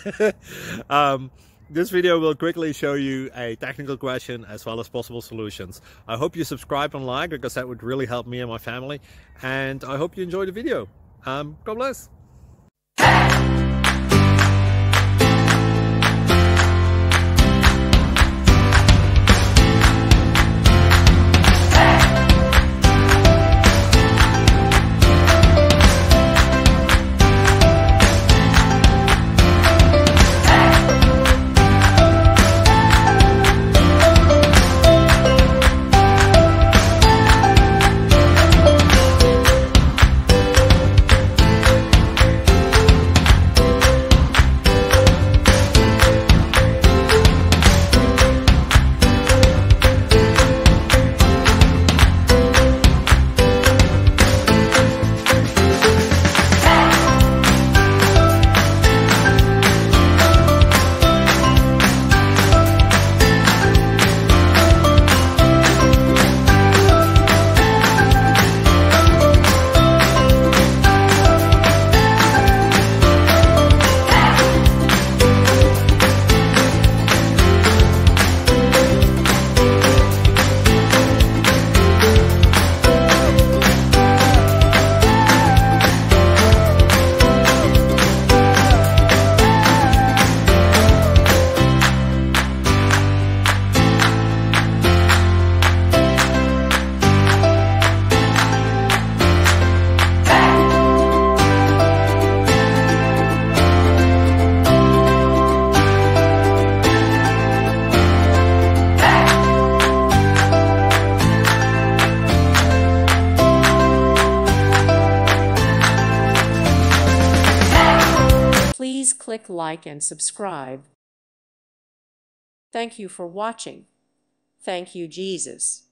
This video will quickly show you a technical question as well as possible solutions. I hope you subscribe and like, because that would really help me and my family. And I hope you enjoy the video. God bless. Please click like and subscribe. Thank you for watching. Thank you, Jesus.